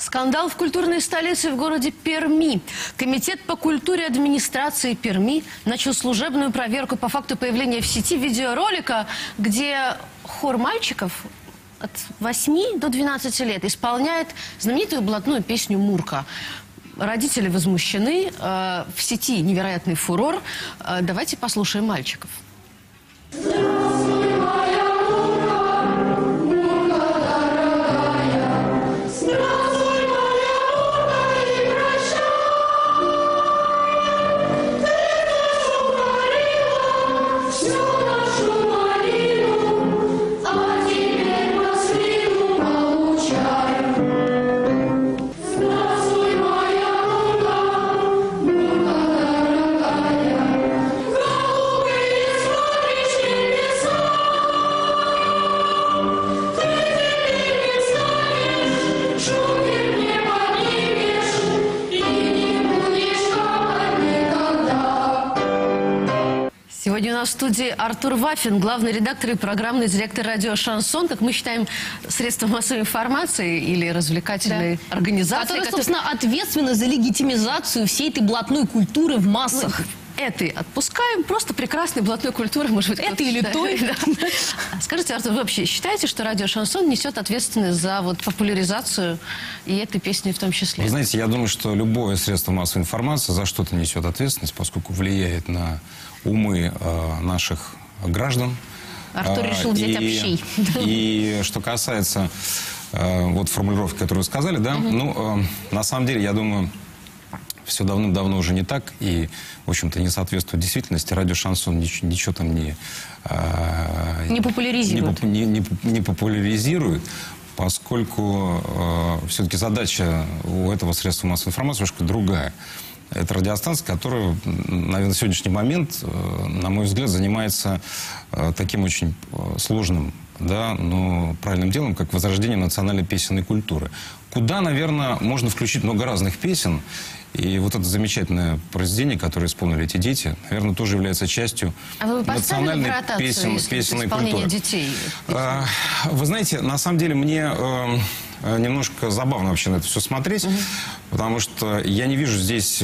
Скандал в культурной столице в городе Перми. Комитет по культуре администрации Перми начал служебную проверку по факту появления в сети видеоролика, где хор мальчиков от 8 до 12 лет исполняет знаменитую блатную песню «Мурка». Родители возмущены, в сети невероятный фурор. Давайте послушаем мальчиков. Сегодня у нас в студии Артур Вафин, главный редактор и программный директор радио «Шансон», как мы считаем, средства массовой информации или развлекательной организации. Которая, собственно, ответственна за легитимизацию всей этой блатной культуры в массах. Этой отпускаем, просто прекрасной блатной культуры, может быть. Это или той. Да. Скажите, Артур, вы вообще считаете, что радио «Шансон» несет ответственность за популяризацию и этой песни в том числе? Вы знаете, я думаю, что любое средство массовой информации за что-то несет ответственность, поскольку влияет на умы наших граждан. Артур решил взять общий. И что касается вот формулировки, которую вы сказали, да, на самом деле, я думаю, все давным-давно уже не так, и, в общем-то, не соответствует действительности. Радио «Шансон» ничего там не популяризирует. Не популяризирует, поскольку все-таки задача у этого средства массовой информации немножко другая. Это радиостанция, которая, наверное, на сегодняшний момент, на мой взгляд, занимается таким очень сложным, да, но правильным делом, как возрождение национальной песенной культуры. Куда, наверное, можно включить много разных песен. И вот это замечательное произведение, которое исполнили эти дети, наверное, тоже является частью национальной песенной культуры. Детей? Вы знаете, на самом деле мне немножко забавно вообще на это все смотреть, потому что я не вижу здесь...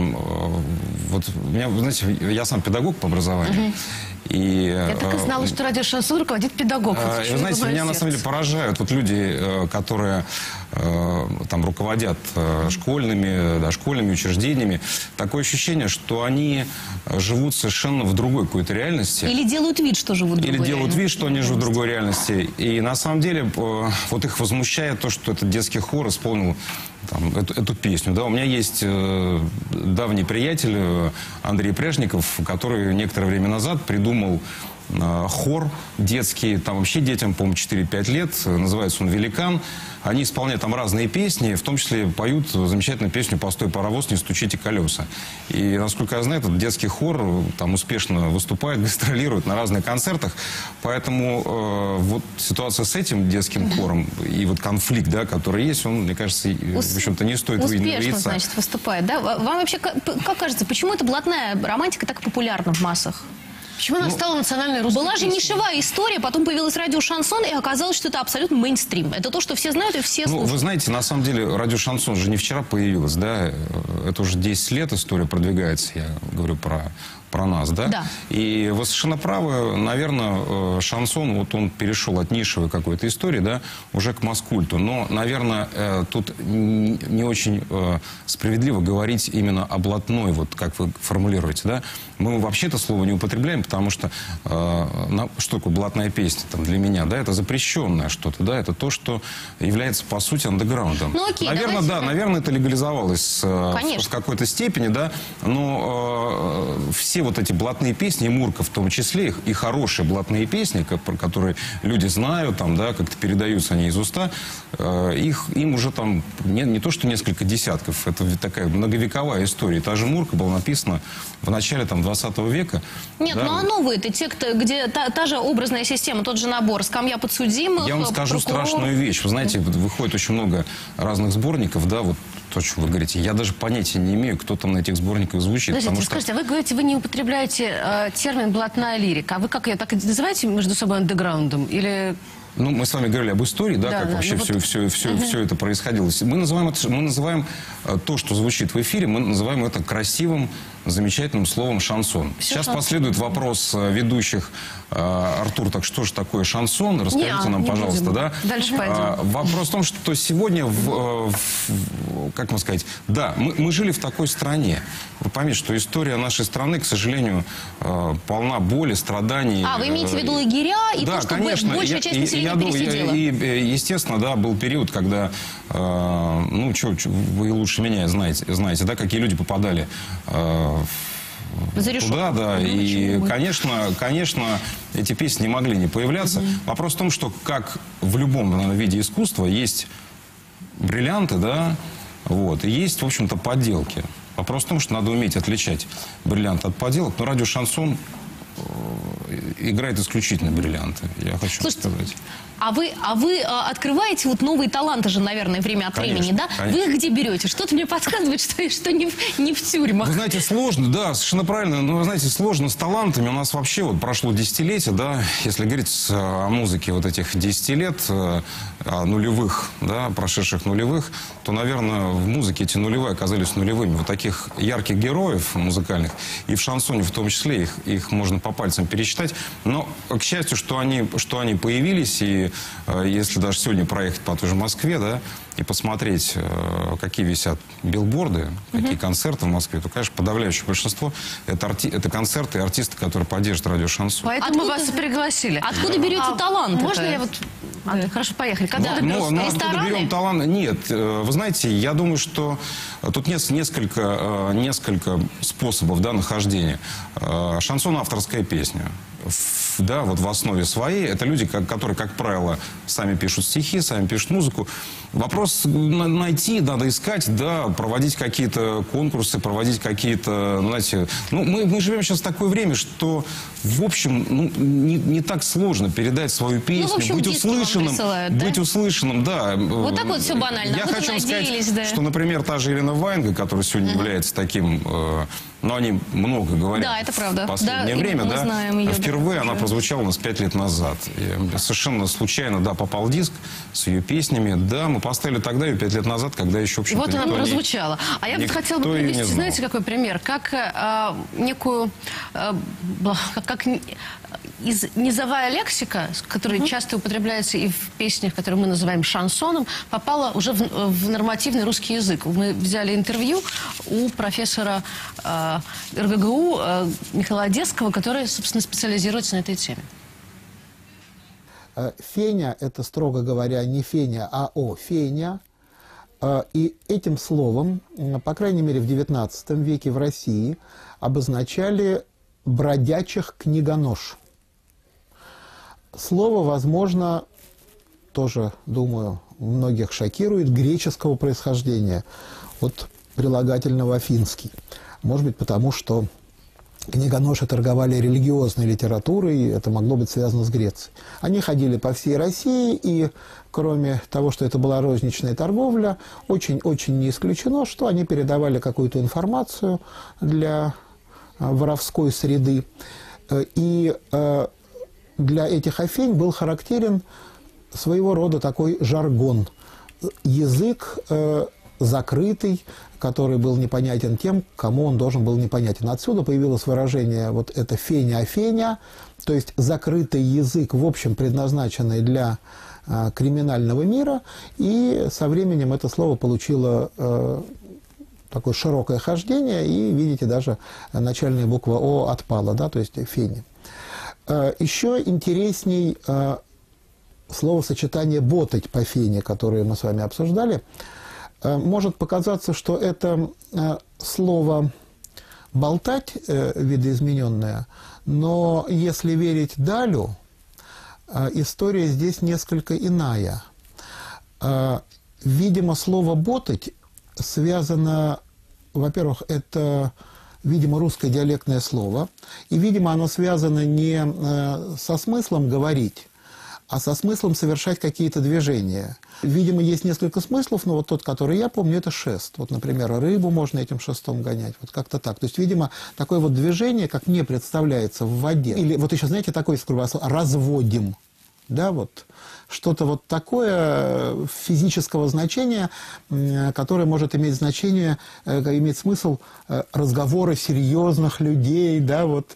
Вот, вы знаете, я сам педагог по образованию. И, я так и знала, что радио «Шансон» руководит педагог. Вы знаете, меня на самом деле поражают вот люди, которые там руководят школьными, дошкольными учреждениями. Такое ощущение, что они живут совершенно в другой какой-то реальности. Или делают вид, что живут в другой реальности. Или делают вид, что они живут в другой реальности. И на самом деле вот их возмущает то, что этот детский хор исполнил там, эту песню. Да, у меня есть давний приятель Андрей Пряжников, который некоторое время назад придумал хор детский, там вообще детям, по-моему, 4-5 лет, называется он «Великан». Они исполняют там разные песни, в том числе поют замечательную песню «Постой, паровоз, не стучите колеса». И, насколько я знаю, этот детский хор там успешно выступает, гастролирует на разных концертах. Поэтому вот ситуация с этим детским хором и вот конфликт, да, который есть, он, мне кажется, в общем-то, не стоит выявиться. Успешно, значит, выступает, да? Вам вообще, как кажется, почему эта блатная романтика так популярна в массах? Почему она стала национальной русской Была же нишевая история, потом появилась радио «Шансон», и оказалось, что это абсолютно мейнстрим. Это то, что все знают и все слушают. Вы знаете, на самом деле, радио «Шансон» же не вчера появилось, да? Это уже 10 лет история продвигается, я говорю про нас, да? Да. И вы совершенно правы, наверное, «Шансон», вот он перешел от нишевой какой-то истории, да, уже к масс-культу. Но, наверное, тут не очень справедливо говорить именно о блатной, вот как вы формулируете, да? Мы вообще это слово не употребляем, потому что что такое блатная песня там, для меня, да, это запрещенное что-то, да, это то, что является, по сути, андеграундом. Ну, окей, наверное, да, наверное, это легализовалось в какой-то степени, да, но все вот эти блатные песни, и «Мурка» в том числе, и хорошие блатные песни, про которые люди знают, там, да, как-то передаются они из уста, им уже там не то, что несколько десятков, это такая многовековая история. Та же «Мурка» была написана в начале там 20 века. Нет, да? Ну а новые-то, те, где та же образная система, тот же набор, скамья подсудимых, я вам скажу страшную вещь. Вы знаете, выходит очень много разных сборников, да, вот то, что вы говорите. Я даже понятия не имею, кто там на этих сборниках звучит. Подождите, скажите, вы говорите, вы не употребляете термин «блатная лирика». А вы как ее так и называете между собой андеграундом? Или Ну, мы с вами говорили об истории, да, Да, как да, вообще ну все это происходило. Мы называем то, что звучит в эфире, мы называем это красивым, замечательным словом «шансон». Сейчас последует вопрос ведущих. Артур, так что же такое шансон? Расскажите нам, пожалуйста, будем. да? Дальше пойдем. Вопрос в том, что сегодня, как можно сказать, да, мы жили в такой стране. Вы поймите, что история нашей страны, к сожалению, полна боли, страданий. А, вы имеете в виду лагеря и да, то, что конечно. большая часть населения пересидела? Естественно, да, был период, когда, ну, вы лучше меня знаете, да, какие люди попадали за решетку. туда, да, и, конечно, эти песни не могли не появляться. Вопрос в том, что, как в любом, наверное, виде искусства, есть бриллианты, да, вот, и есть, в общем-то, подделки. Вопрос в том, что надо уметь отличать бриллиант от подделок, но радио «Шансон» играет исключительно бриллианты, я хочу сказать. А вы открываете вот новые таланты же, наверное, время от времени, да? Конечно. Вы их где берете? Что-то мне подсказывает, что не в тюрьмах. Вы знаете, сложно, да, совершенно правильно, но, вы знаете, сложно с талантами. У нас вообще вот прошло десятилетие, да, если говорить о музыке вот этих 10 лет, нулевых, да, прошедших нулевых, то, наверное, в музыке эти нулевые оказались нулевыми. Вот таких ярких героев музыкальных, и в шансоне в том числе, их можно по пальцам пересчитать. Но, к счастью, что они появились, и если даже сегодня проехать по той же Москве, да, и посмотреть, какие висят билборды, какие концерты в Москве, то, конечно, подавляющее большинство это концерты и артисты, которые поддерживают радио «Шансон». Поэтому мы вас и пригласили. Откуда берете талант? Можно я вот... Хорошо, поехали. Когда ты берешь откуда берем талант? Нет, вы знаете, я думаю, что тут несколько способов, да, нахождения. Шансон — авторская песня. Да, вот в основе своей. Это люди, которые, как правило, сами пишут стихи, сами пишут музыку. Вопрос найти, надо искать, да, проводить какие-то конкурсы, проводить какие-то, знаете... Ну, мы живем сейчас в такое время, что, в общем, ну, не так сложно передать свою песню, в общем, быть услышанным. Присылают, да? Быть услышанным, да. Вот так вот все банально. Я хочу сказать, да, что, например, та же Елена Ваенга, которая сегодня является таким... Но они много говорят, да, это правда, в последнее да, время. Мы Да? знаем ее, Впервые она прозвучала у нас 5 лет назад. И совершенно случайно, да, попал диск с ее песнями. Да, мы поставили тогда ее 5 лет назад, когда еще, в общем-то, вот она прозвучала. А я бы хотела бы привести, знаете, какой пример? Как некую... как низовая лексика, которая часто употребляется и в песнях, которые мы называем шансоном, попала уже в нормативный русский язык. Мы взяли интервью у профессора РГГУ Михаила Одесского, который, собственно, специализируется на этой теме. Феня – это, строго говоря, не Феня, а Феня. И этим словом, по крайней мере, в XIX веке в России обозначали бродячих книгонож. Слово, возможно, тоже, думаю, многих шокирует, греческого происхождения, от прилагательного «афинский». Может быть, потому что книгоноши торговали религиозной литературой, и это могло быть связано с Грецией. Они ходили по всей России, и кроме того, что это была розничная торговля, очень-очень не исключено, что они передавали какую-то информацию для воровской среды. И для этих афинь был характерен своего рода такой жаргон. Язык закрытый, который был непонятен тем, кому он должен был непонятен. Отсюда появилось выражение вот это «феня-афеня», то есть закрытый язык, в общем, предназначенный для криминального мира, и со временем это слово получило такое широкое хождение, и, видите, даже начальная буква «О» отпала, да, то есть «феня». Еще интересней словосочетание «ботать» по фене, которое мы с вами обсуждали. Может показаться, что это слово «болтать» видоизмененное, но если верить Далю, история здесь несколько иная. Видимо, слово «ботать» связано, во-первых, это, видимо, русское диалектное слово, и, видимо, оно связано не со смыслом «говорить», а со смыслом совершать какие-то движения. Видимо, есть несколько смыслов, но вот тот, который я помню, это шест. Вот, например, рыбу можно этим шестом гонять, вот как-то так. То есть, видимо, такое вот движение, как мне представляется, в воде. Или вот еще, знаете, такое скромное слово «разводим». Да, вот что-то вот такое физического значения, которое может иметь значение, иметь смысл разговора серьезных людей, да, вот.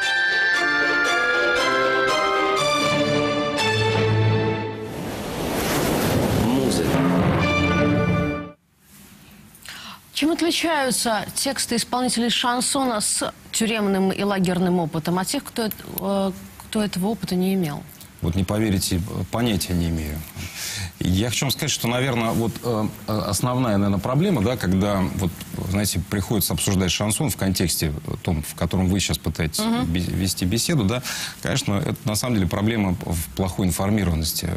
Чем отличаются тексты исполнителей шансона с тюремным и лагерным опытом от тех, кто этого опыта не имел? Вот не поверите, понятия не имею. Я хочу вам сказать, что, наверное, вот основная, наверное, проблема, да, когда, вот, знаете, приходится обсуждать шансон в контексте том, в котором вы сейчас пытаетесь вести беседу, да, конечно, это на самом деле проблема в плохой информированности,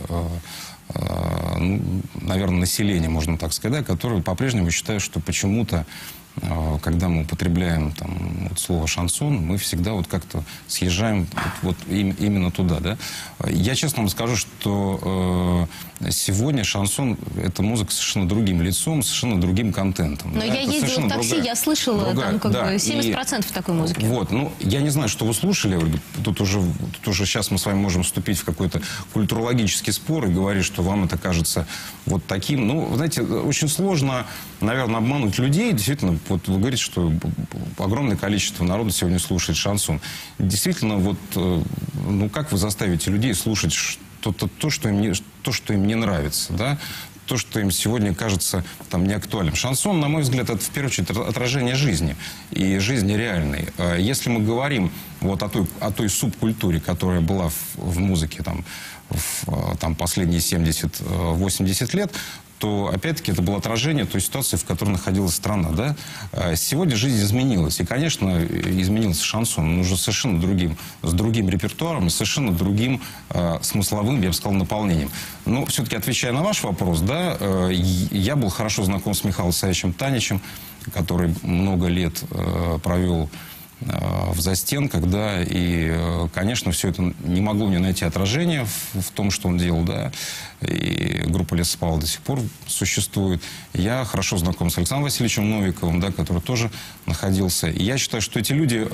наверное, населения, можно так сказать, да, которое по-прежнему считает, что почему-то, когда мы употребляем там, вот, слово «шансон», мы всегда вот как-то съезжаем именно туда. Да? Я честно вам скажу, что сегодня шансон – это музыка с совершенно другим лицом, совершенно другим контентом. Но да? я ездила в такси, я слышала там как бы 70% такой музыки. Вот, ну, я не знаю, что вы слушали, Ольга. Тут уже сейчас мы с вами можем вступить в какой-то культурологический спор и говорить, что вам это кажется вот таким. Ну, знаете, очень сложно, наверное, обмануть людей. Действительно, вот вы говорите, что огромное количество народа сегодня слушает шансон. Действительно, вот, ну, как вы заставите людей слушать то, что им не нравится, да? То, что им сегодня кажется там неактуальным. Шансон, на мой взгляд, это в первую очередь отражение жизни. И жизни реальной. Если мы говорим вот о той субкультуре, которая была в музыке там, последние 70-80 лет, то, опять-таки, это было отражение той ситуации, в которой находилась страна. Да? Сегодня жизнь изменилась. И, конечно, изменился шансон. Он уже совершенно с другим репертуаром, совершенно другим смысловым, я бы сказал, наполнением. Но, все-таки, отвечая на ваш вопрос, да, я был хорошо знаком с Михаилом Савичем Таничем, который много лет провел в застенках, да, и, конечно, все это не могло не найти отражения в том, что он делал, да, и группа Лесопава до сих пор существует. Я хорошо знаком с Александром Васильевичем Новиковым, да, который тоже находился. И я считаю, что эти люди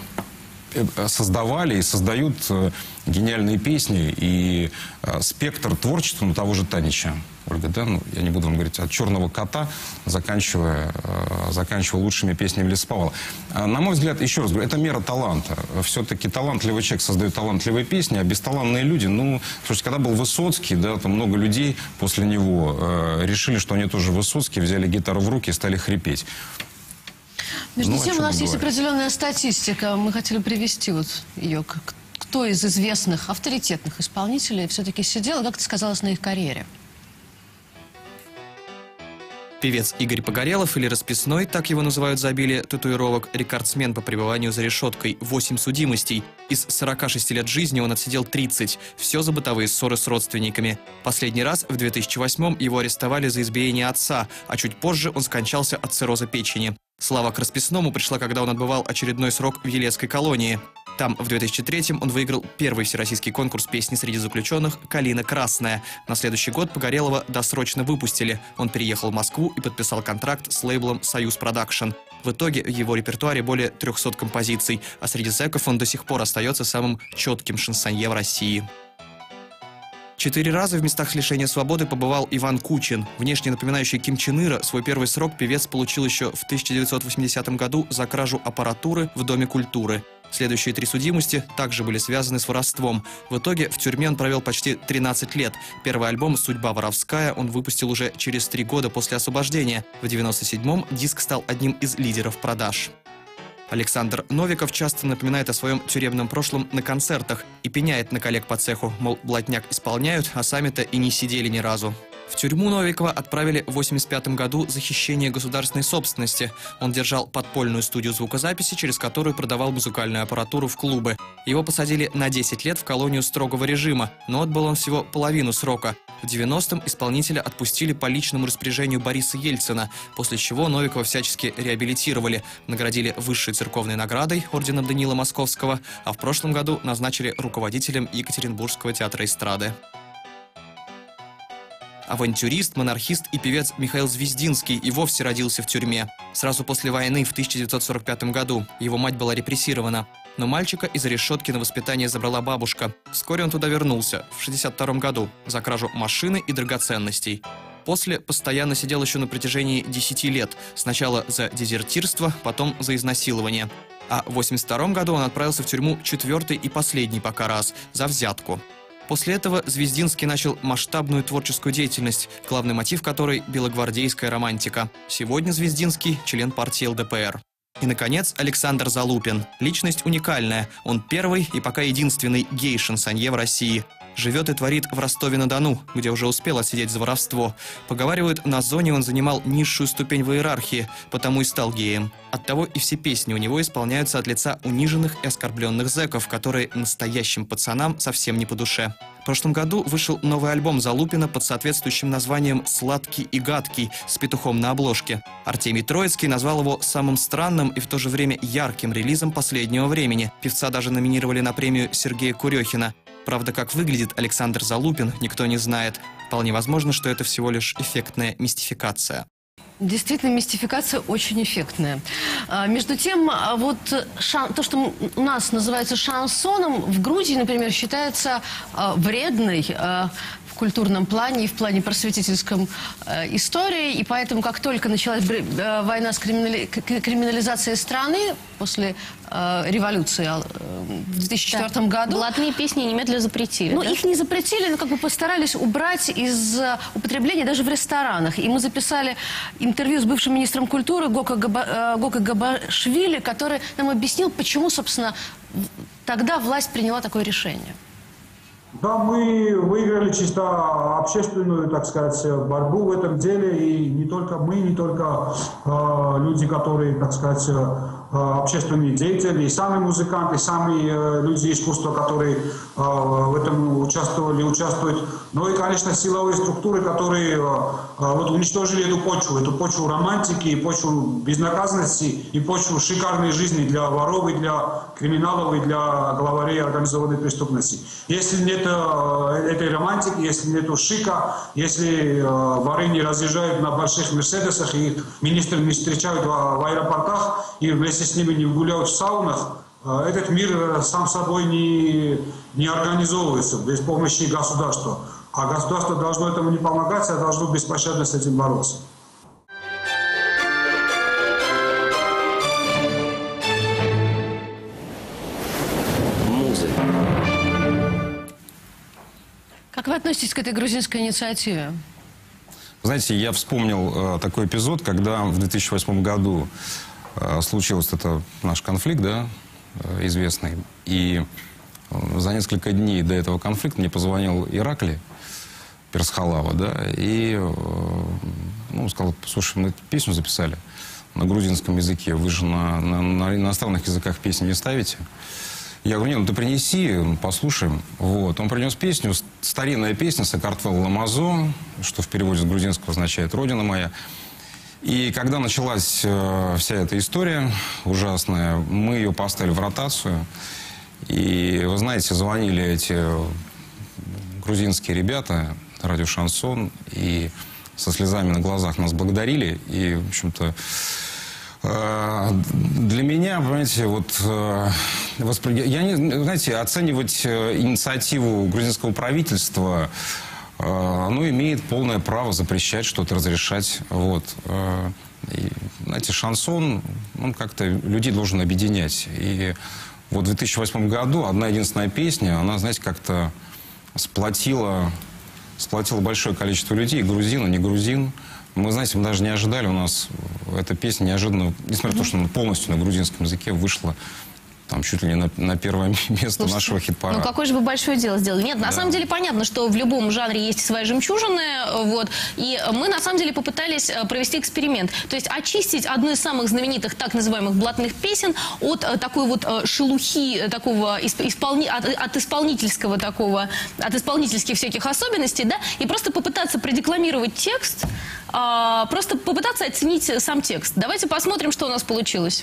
создавали и создают гениальные песни, и спектр творчества того же Танича, Ольга, да, ну, я не буду вам говорить, от «Черного кота», заканчивая лучшими песнями Лесоповала. На мой взгляд, еще раз говорю, это мера таланта. Все-таки талантливый человек создает талантливые песни, а бесталантные люди, ну, слушайте, когда был Высоцкий, да, там много людей после него решили, что они тоже Высоцкий, взяли гитару в руки и стали хрипеть. Между тем, у нас есть определенная статистика. Мы хотели привести вот ее. Кто из известных, авторитетных исполнителей все-таки сидел, и как это сказалось на их карьере? Певец Игорь Погорелов, или Расписной, так его называют за обилие татуировок, рекордсмен по пребыванию за решеткой, 8 судимостей. Из 46 лет жизни он отсидел 30. Все за бытовые ссоры с родственниками. Последний раз в 2008-м его арестовали за избиение отца, а чуть позже он скончался от цирроза печени. Слава к Расписному пришла, когда он отбывал очередной срок в Елецкой колонии. Там в 2003-м он выиграл первый всероссийский конкурс песни среди заключенных «Калина красная». На следующий год Погорелова досрочно выпустили. Он переехал в Москву и подписал контракт с лейблом «Союз Продакшн». В итоге в его репертуаре более 300 композиций, а среди зэков он до сих пор остается самым четким шансонье в России. 4 раза в местах лишения свободы побывал Иван Кучин. Внешне напоминающий Ким Чен Ира, свой первый срок певец получил еще в 1980 году за кражу аппаратуры в Доме культуры. Следующие 3 судимости также были связаны с воровством. В итоге в тюрьме он провел почти 13 лет. Первый альбом «Судьба воровская» он выпустил уже через 3 года после освобождения. В 1997-м диск стал одним из лидеров продаж. Александр Новиков часто напоминает о своем тюремном прошлом на концертах и пеняет на коллег по цеху, мол, блатняк исполняют, а сами-то и не сидели ни разу. В тюрьму Новикова отправили в 1985 году за хищение государственной собственности. Он держал подпольную студию звукозаписи, через которую продавал музыкальную аппаратуру в клубы. Его посадили на 10 лет в колонию строгого режима, но отбыл он всего половину срока. В 90-м исполнителя отпустили по личному распоряжению Бориса Ельцина, после чего Новикова всячески реабилитировали, наградили высшей церковной наградой орденом Даниила Московского, а в прошлом году назначили руководителем Екатеринбургского театра эстрады. Авантюрист, монархист и певец Михаил Звездинский и вовсе родился в тюрьме. Сразу после войны в 1945 году его мать была репрессирована. Но мальчика из решетки на воспитание забрала бабушка. Вскоре он туда вернулся, в 1962 году, за кражу машины и драгоценностей. После постоянно сидел еще на протяжении 10 лет. Сначала за дезертирство, потом за изнасилование. А в 1982 году он отправился в тюрьму 4-й и последний пока раз, за взятку. После этого Звездинский начал масштабную творческую деятельность, главный мотив которой – белогвардейская романтика. Сегодня Звездинский – член партии ЛДПР. И, наконец, Александр Залупин. Личность уникальная. Он первый и пока единственный гей-шансонье в России. Живет и творит в Ростове-на-Дону, где уже успел отсидеть за воровство. Поговаривают, на зоне он занимал низшую ступень в иерархии, потому и стал геем. Оттого и все песни у него исполняются от лица униженных и оскорбленных зэков, которые настоящим пацанам совсем не по душе. В прошлом году вышел новый альбом Залупина под соответствующим названием «Сладкий и гадкий» с петухом на обложке. Артемий Троицкий назвал его самым странным и в то же время ярким релизом последнего времени. Певца даже номинировали на премию Сергея Курехина. Правда, как выглядит Александр Залупин, никто не знает. Вполне возможно, что это всего лишь эффектная мистификация. Действительно, мистификация очень эффектная. Между тем, вот то, что у нас называется шансоном, в Грузии, например, считается вредной в культурном плане и в плане просветительском истории. И поэтому, как только началась война с криминализацией страны после революции в 2004 году... Блатные песни немедленно запретили. Ну, да? их не запретили, но как бы постарались убрать из употребления даже в ресторанах. И мы записали интервью с бывшим министром культуры Гоко Габашвили, который нам объяснил, почему, собственно, тогда власть приняла такое решение. Да, мы выиграли чисто общественную, так сказать, борьбу в этом деле. И не только мы, не только люди, которые, так сказать, общественные деятели, и сами музыканты, и сами люди искусства, которые в этом участвуют. Ну и, конечно, силовые структуры, которые вот уничтожили эту почву романтики, и почву безнаказанности, и почву шикарной жизни для воров, и для криминалов, и для главарей организованной преступности. Если нет этой романтики, если нету шика, если воры не разъезжают на больших мерседесах, и министры не встречают в аэропортах, и вместе с ними не гуляют в саунах, этот мир сам собой не организовывается без помощи государства. А государство должно этому не помогать, а должно беспощадно с этим бороться. Как вы относитесь к этой грузинской инициативе? Знаете, я вспомнил такой эпизод, когда в 2008 году случился наш конфликт, да, известный. И за несколько дней до этого конфликта мне позвонил Иракли Персхалава, да, и сказал: слушай, мы песню записали на грузинском языке, вы же на иностранных языках песни не ставите. Я говорю: нет, ну ты принеси, послушаем. Вот. Он принес песню, старинная песня «Сакартвел Ламазо», что в переводе с грузинского означает «Родина моя». И когда началась вся эта история ужасная, мы ее поставили в ротацию. И, вы знаете, звонили эти грузинские ребята, радио «Шансон», и со слезами на глазах нас благодарили. И, в общем-то, для меня, понимаете, знаете, оценивать инициативу грузинского правительства, оно имеет полное право запрещать что-то, разрешать. Вот. И, знаете, шансон, он как-то людей должен объединять. И вот в 2008 году одна единственная песня, она, знаете, как-то сплотила большое количество людей, грузин и не грузин. Мы, знаете, мы даже не ожидали, у нас эта песня неожиданно, несмотря на то, что она полностью на грузинском языке вышла там чуть ли не на первое место нашего хит-парада. Ну, какое же вы большое дело сделали. Нет, на самом деле понятно, что в любом жанре есть свои жемчужины, вот, и мы, на самом деле, попытались провести эксперимент. То есть очистить одну из самых знаменитых так называемых блатных песен от такой вот шелухи, такого от исполнительского такого, от исполнительских всяких особенностей, да, и просто попытаться продекламировать текст, просто попытаться оценить сам текст. Давайте посмотрим, что у нас получилось.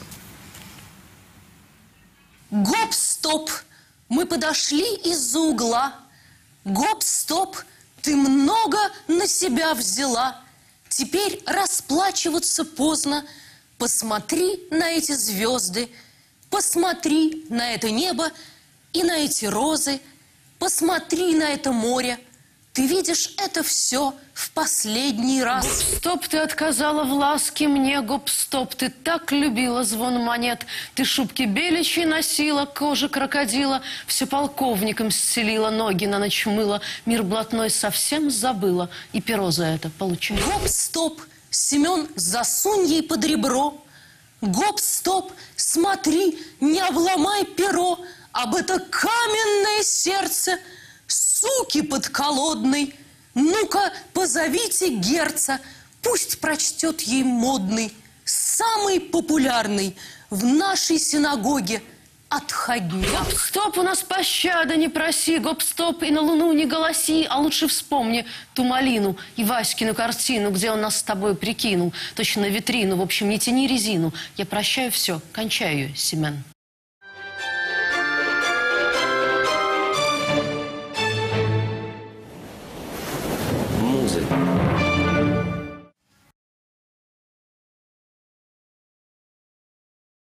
Гоп-стоп, мы подошли из-за угла. Гоп-стоп, ты много на себя взяла. Теперь расплачиваться поздно. Посмотри на эти звезды. Посмотри на это небо и на эти розы, посмотри на это море. Ты видишь это все в последний раз. Гоп-стоп, ты отказала в ласке мне, гоп-стоп, ты так любила звон монет. Ты шубки беличьи носила, кожи крокодила, все полковником сцелила, ноги на ночь мыла, мир блатной совсем забыла, и перо за это получай. Гоп-стоп, Семен, засунь ей под ребро. Гоп-стоп, смотри, не обломай перо, об это каменное сердце, суки подколодной. Ну-ка, позовите герца, пусть прочтет ей модный, самый популярный в нашей синагоге отходняк. Гоп-стоп, у нас пощады не проси, гоп-стоп, и на луну не голоси, а лучше вспомни ту малину и Васькину картину, где он нас с тобой прикинул, точно на витрину, в общем, не тяни резину. Я прощаю все, кончаю, Семен. Музыка.